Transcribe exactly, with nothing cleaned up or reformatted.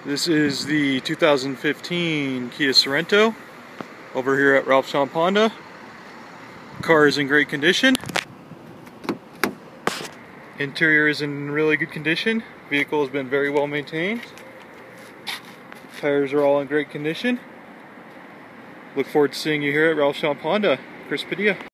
This is the two thousand fifteen Kia Sorento over here at Ralph Shawn Honda. Car is in great condition. Interior is in really good condition. Vehicle has been very well maintained. Tires are all in great condition. Look forward to seeing you here at Ralph Shawn Honda. Chris Padilla.